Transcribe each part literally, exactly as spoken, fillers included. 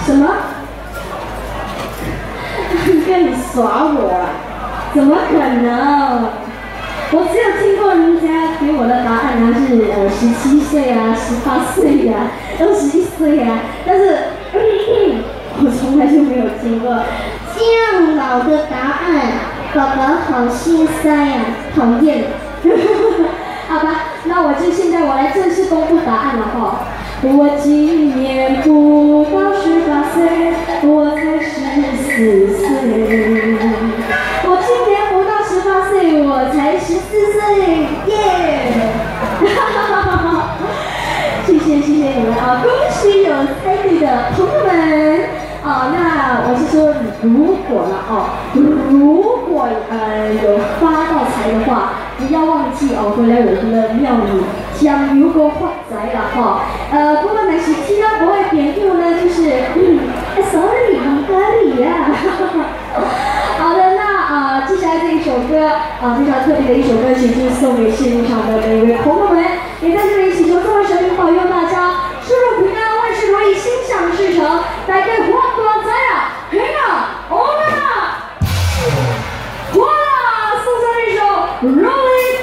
什么？跟你耍我啊？怎么可能？我只有听过人家给我的答案呢是呃十七岁啊、十八岁呀、二十一岁呀，但是、嗯、我从来就没有听过这样老的答案，爸爸好心塞呀、啊，讨厌。好吧，那我就现在我来正式公布答案了哈。我今年不到十八岁，我才十四岁。我今年不到十八岁，我才十四岁，耶！谢谢谢谢你们啊，恭喜有猜对的朋友们啊。那我是说，如果了哦，如果呃有发到财的话，不要忘记哦，回来我们的庙里将如果发财了哈。呃，不过呢，是听到国外点票呢，就是嗯 ，sorry， 很合理呀。好的，那啊、呃，接下来这一首歌啊、呃，非常特别的一首歌曲，就是送给现场的每一位朋友们，也在这里祈求众位神明保佑大家出入平安，万事如意，心想事成，大家发大财啊！嘿啊，我们啊，哇，送上一首《Rolling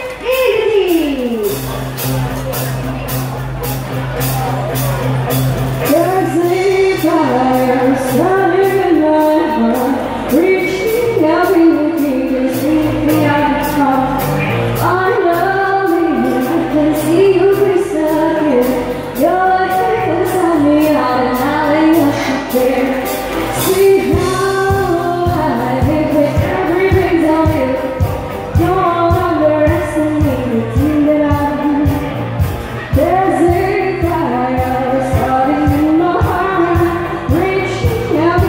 Easy》。There's a fire starting in my heart, reaching out.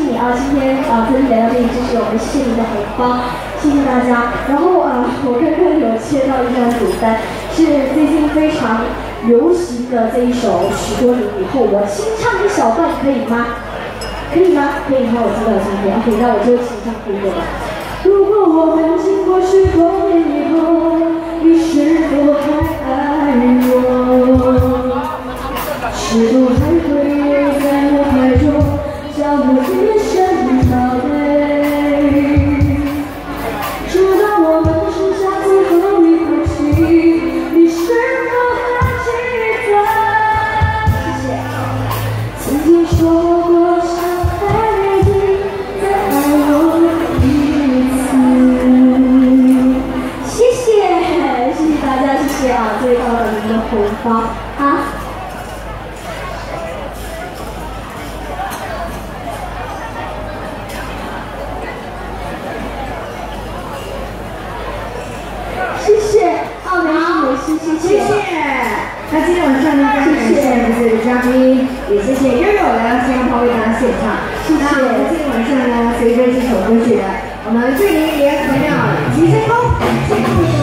你啊，今天啊跟你来到这里支持我们，谢谢你的红包，谢谢大家。然后啊，我刚刚有切到一张主单，是最近非常流行的这一首《许多年以后》，我清唱一小段可以吗？可以吗？可以的话，我知道今天 OK， 那我就清唱可以了吧？如果我们经过许多年以后，你是否还爱我？是否还会在我怀中叫我一声宝贝？直到我们剩下最后一口气，你是否还记得？谢谢。曾经说过伤害你，再爱我一次。谢谢，谢谢大家，谢谢啊，最高的您的红包啊。谢谢，奥梅美诗，谢谢。谢谢。 那今天晚上呢，非常感谢我们的嘉宾，也谢谢悠悠来到新加坡为大家献唱。 谢谢。 那我们今天晚上呢，随着这首歌曲呢，我们祝您也可要吉星高，幸福。